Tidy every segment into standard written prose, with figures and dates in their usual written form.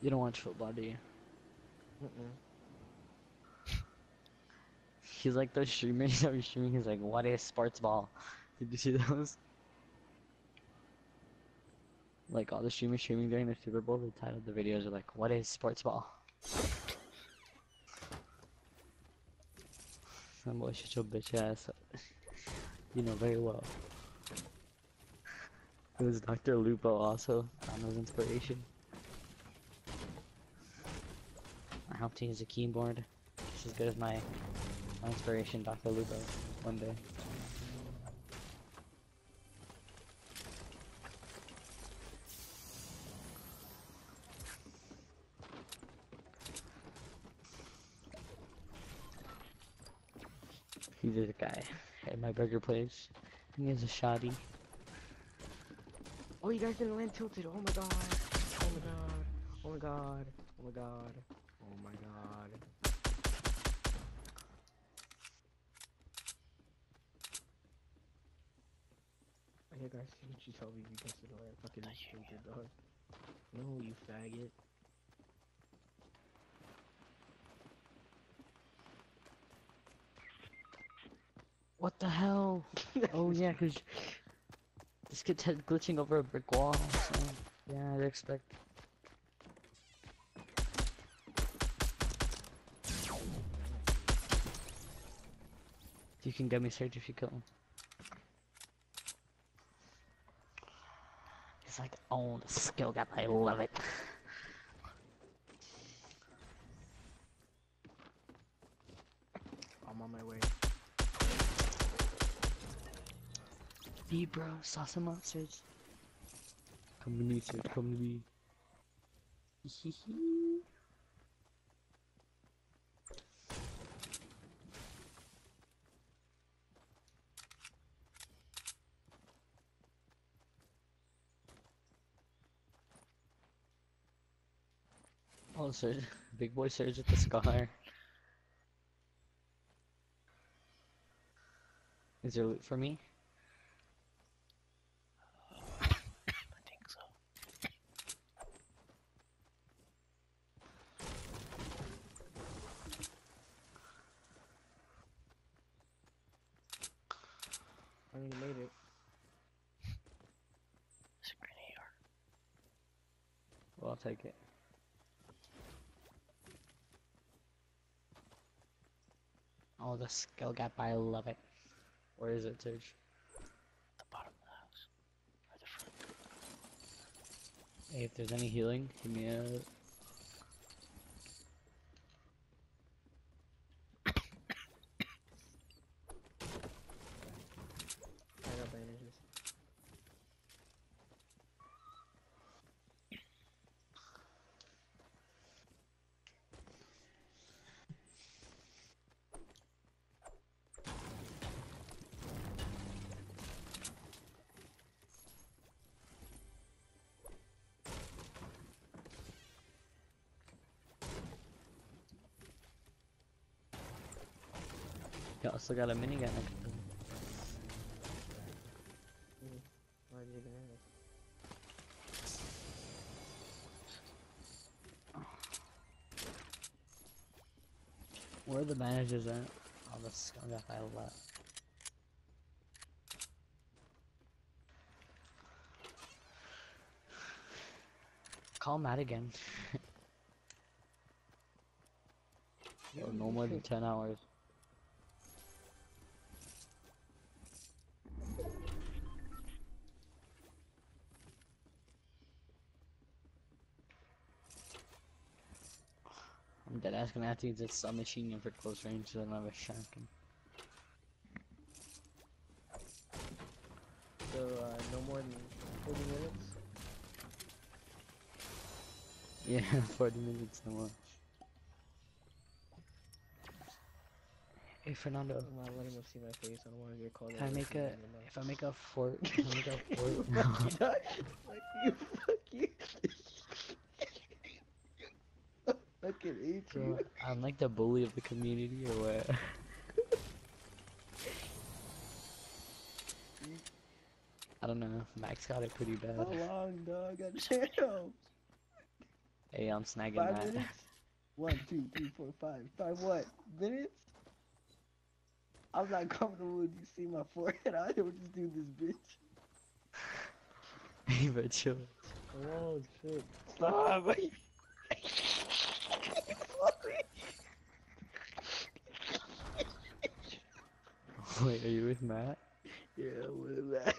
You don't watch football, do you? Mm-mm. He's like those streamers that were streaming. He's like, "What is sports ball?" Did you see those? Like all the streamers streaming during the Super Bowl, the title of the videos are like, "What is sports ball?" Some boy, shut your bitch ass up. You know very well. It was Dr. Lupo also. Donna's inspiration. I hope to use a keyboard just as good as my inspiration, Dr. Lupo, one day. He's a guy at my burger place. He has a shoddy. Oh, you guys didn't land tilted. Oh my god. Oh my god. Oh my god. Oh my god. Oh my god. Hey guys, see what you tell me you guys didn't land fucking tilted, dog. No, you faggot. What the hell? Oh yeah, cause this kid's head glitching over a brick wall. So yeah, I'd expect. You can get me search if you kill him. He's like, oh, the skill gap, I love it. I'm on my way. B bro, saw some monsters. Come to me, Search, come to me. Oh, Surge, big boy Surge with the scar. Is there loot for me? I think so. I mean, you made it. It's a grenade or Well, I'll take it. Oh, the skill gap, I love it. Where is it, Surge? the bottom of the house. Or the front. Hey, if there's any healing, give me a... I got bandages. You also got a minigun next to me. Why did you get it? Where are the bandages at? Oh, the skill gap, I love that. Call Matt again. Yo, no more than 10 hours. I'm dead ass gonna have to use this submachine gun for close range so I don't have a shotgun. So, no more than 40 minutes? Yeah, 40 minutes no more. Hey Fernando, I'm not letting him see my face. I don't want to get called if out. I make a if I make a fort, if I make a Fuck you, fort, dog. Fuck you, fuck you. I fucking hate you. bro, I'm like the bully of the community or what? I don't know. Max got it pretty How bad. long, dog? Goddamn. Hey, I'm snagging 5 that. minutes? 1, 2, 3, 4, 5. 5 what? Minutes? I'm not comfortable with you see my forehead. I don't just do this, bitch. Hey, but chill. Oh shit. Stop! Wait, are you with Matt? Yeah, what is that?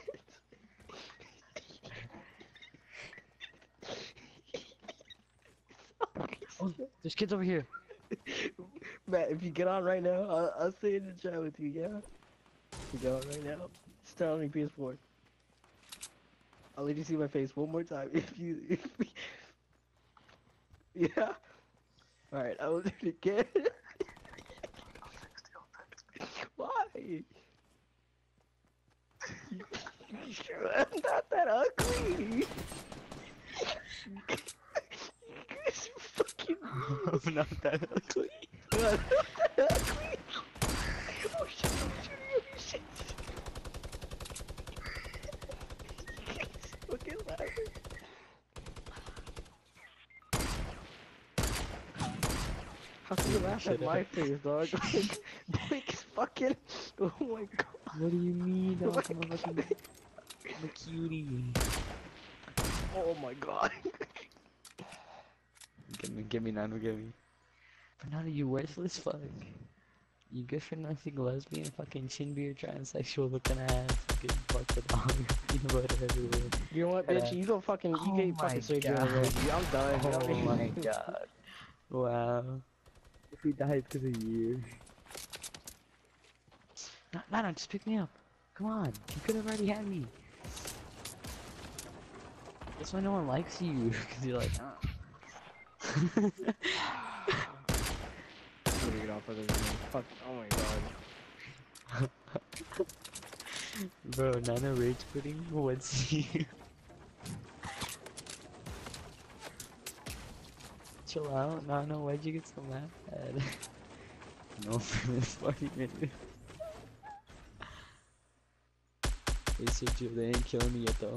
Oh, there's kids over here. Matt, if you get on right now, I'll stay in the chat with you, yeah? If you get on right now, just turn on your PS4. I'll let you see my face one more time. Yeah? Alright, I will do it again. Why? Sure, I'm not that ugly. You guys are fucking mean. I'm not that ugly. I'm not that ugly. Oh shit, oh shit, you guys fucking laughing. How can you laugh at my face, dog? Like, Blake is fucking. Oh my god. What do you mean? I'm a fucking. I'm a cutie. Oh my god. Give me, Nano, give me. Fernando, you worthless fuck. You good for nothing lesbian, fucking chin beer, transsexual looking ass, fucking fuck the dog, peanut butter everywhere. You know what, bitch? You don't fucking. You Oh get my fucking surgery God. already. I'm done. You know what I Oh mean? my god. Wow. If he died because of you. No, just pick me up. Come on. You could have already had me. That's why no one likes you, because you're like, I'm gonna get off of this. Fuck. Oh my god. bro, Nano rage quitting? What's you? Chill out, Nano, why'd you get so mad? No, for this 40 minutes. Hey Sergio, they ain't killing me yet though.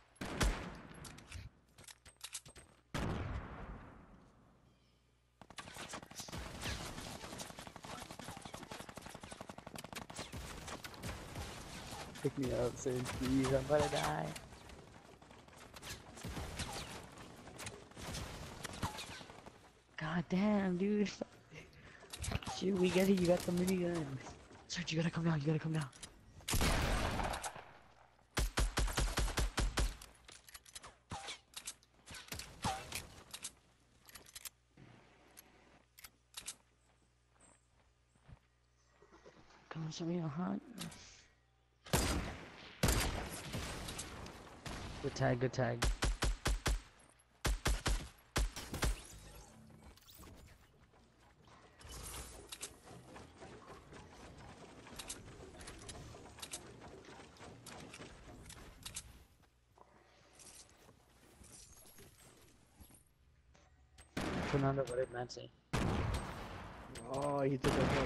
Pick me up, Serge, please, I'm gonna die. God damn, dude. Shoot, we get it, you got the minigun. Serge, you gotta come down, you gotta come down. Come on, show me a hunt. Good tag, good tag. Fernando, what did Matt say? Oh, he took a hit.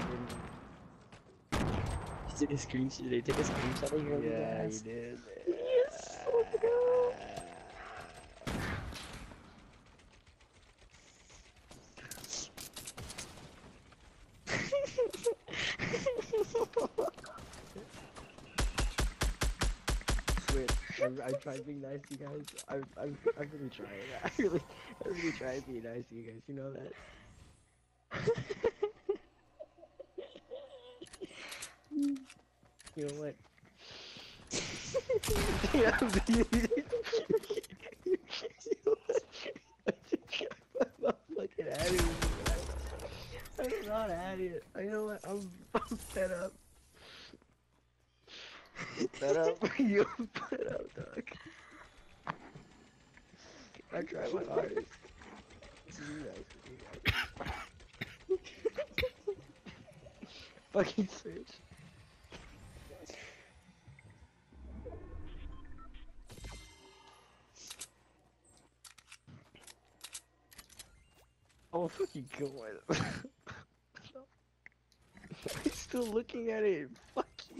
He took a screenshot. They took a screenshot of your Yeah, he ass. did. Yes, let's go. Wait, I tried being nice to you guys. I'm really trying. I really try being nice to you guys. You know that. You know what? Yeah, I'm not fucking at it. I'm not at it. You know what? I'm fed up. Fed up. You fed up, dog. I tried my hardest to be nice with you guys. Fucking switch. Oh, fucking god. I'm still looking at it. Fuck you.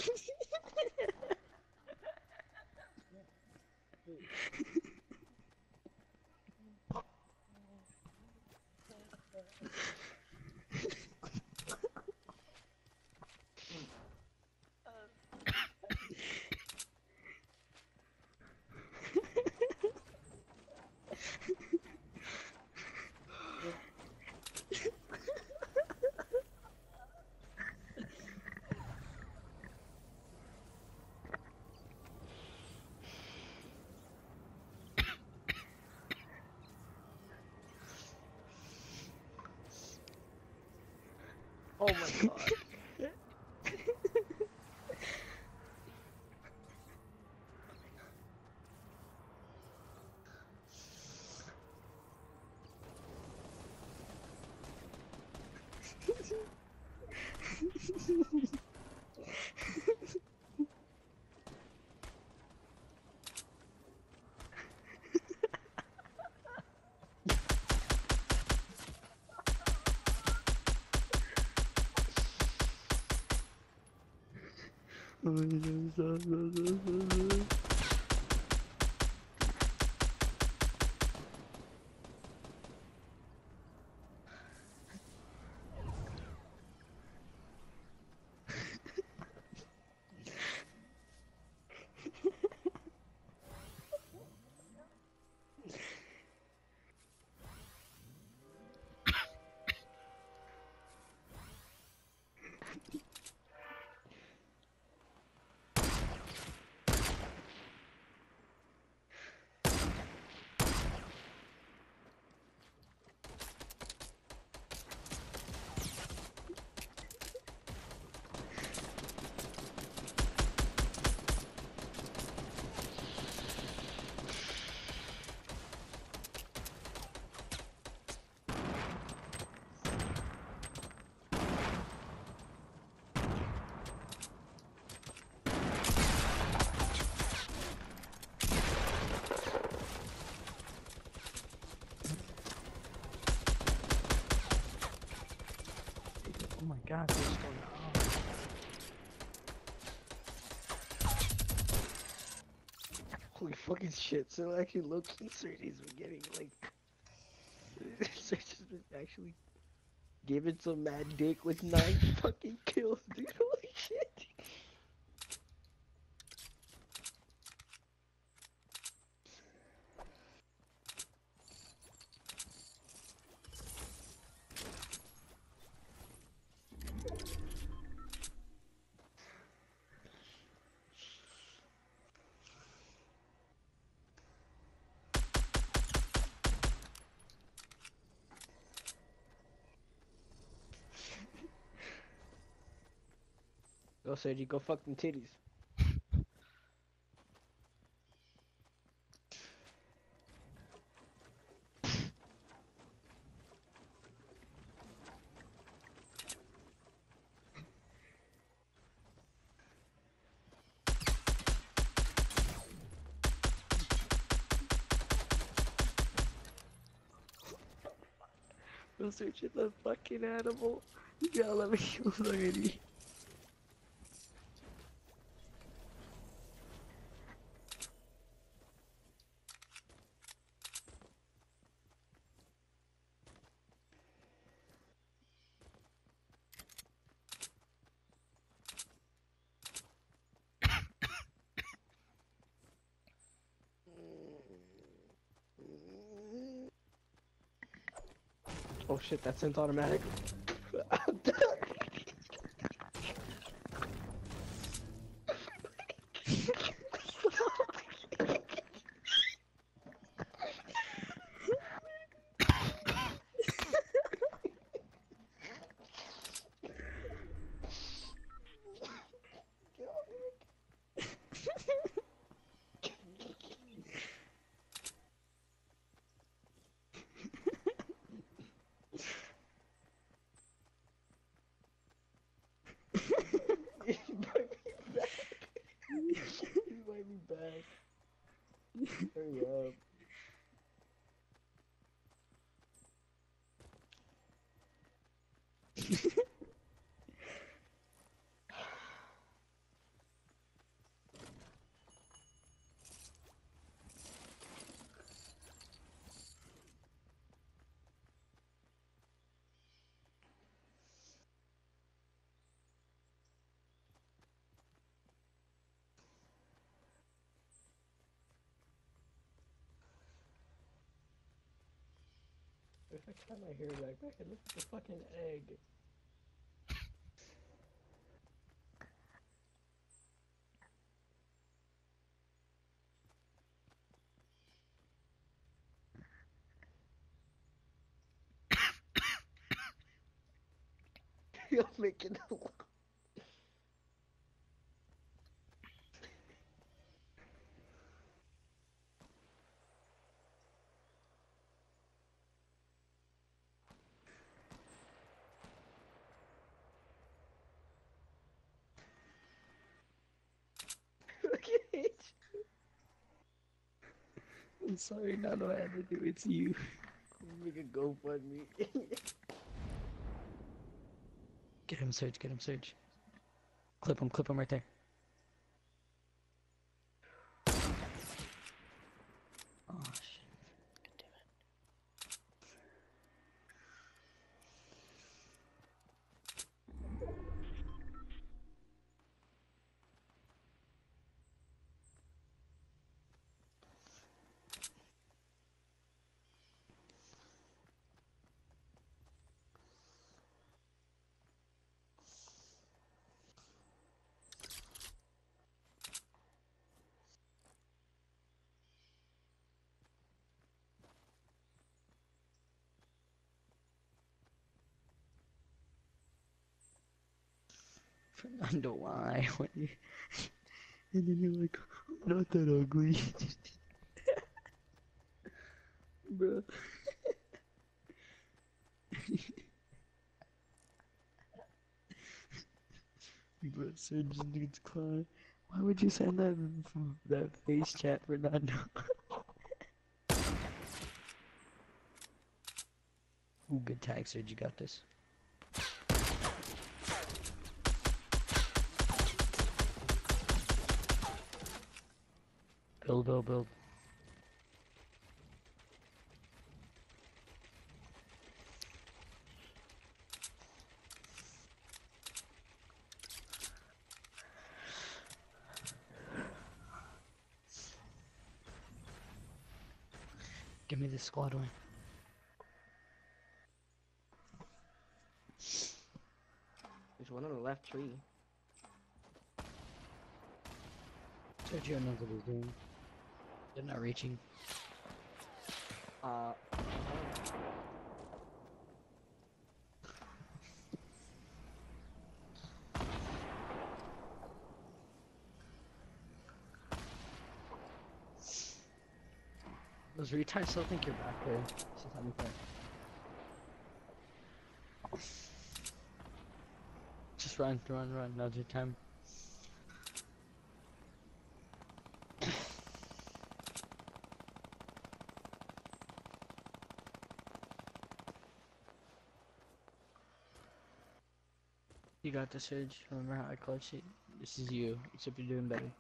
Oh my god. Oh my god, what's going on? Holy fucking shit. So actually low-key Sergey's been getting like Sergey's been actually giving some mad dick with 9 fucking kills, dude. Holy shit. Go Sergey, go fuck them titties. Go search the fucking animal. You gotta let me kill already. Oh shit, that sent's automatic. Invite me back. Hurry up. if I tie my hair back, I could look at the fucking egg. You're making a Look at it. I'm sorry, not what I had to do. It's you. Make a GoFundMe. Get him, Surge. Get him, Surge. Clip him right there. Oh shit. God damn it. Fernando, why? When you... And then you're like, I'm not that ugly. Bro. Bro, Surge needs clown. Why would you send that face chat, Fernando? Ooh, good tag, Surge. You got this. Build. Give me this squad win. There's one on the left tree. Sergio knows what he's doing. They're not reaching. Those retards still think you're back there. Just let me play. Just run. Now's your time. You got the Surge. Remember how I clutched it? This is you, except you're doing better.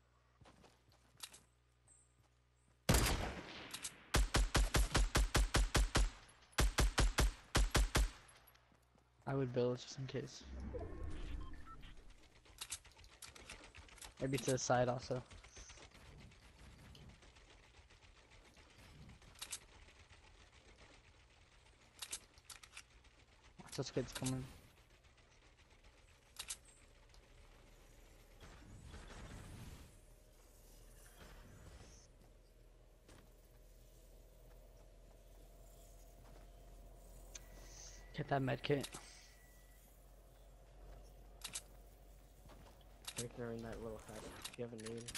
I would build just in case. Maybe to the side also. Watch those kids coming. Get that med kit. Right there in that little hut. If you have a name.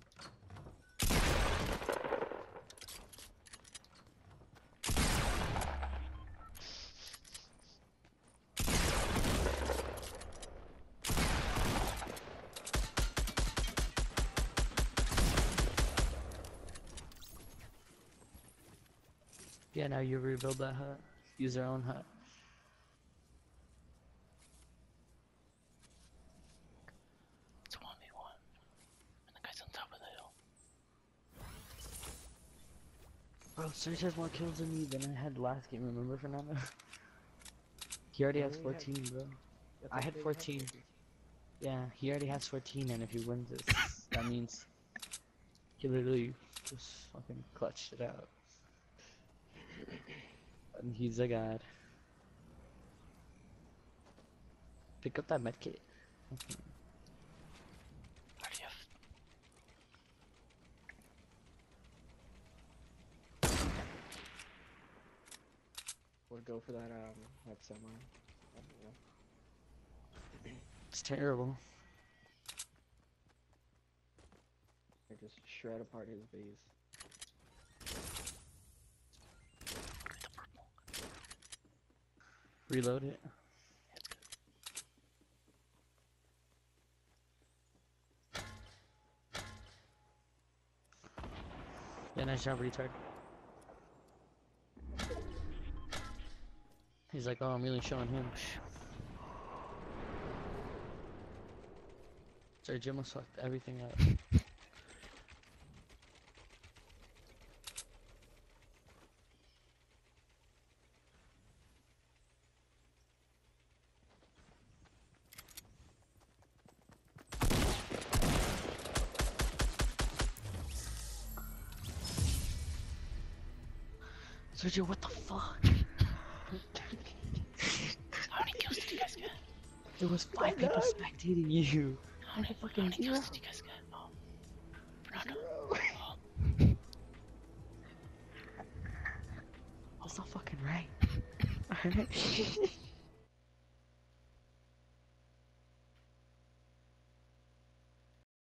Yeah, now you rebuild that hut. Use their own hut. It's 1v1. And the guy's on top of the hill. Bro, Surge has more kills than me than I had last game, remember, Fernando? He already has 14, bro. I had 14. Yeah, he already has 14, and if he wins this, that means he literally just fucking clutched it out. And he's a god. Pick up that medkit. Already have. Or go for that semi. I don't know. It's terrible. Or just shred apart his base. Get the purple. Reload it. Yeah, nice job, retard. He's like, oh, I'm really showing him. Sorry, Jim almost fucked everything up. Sergio, what the fuck? How many kills did you guys get? There was 5 people spectating you. How many fucking kills zero. did you guys get? Oh. Fernando. Bro. Oh. That's not fucking right.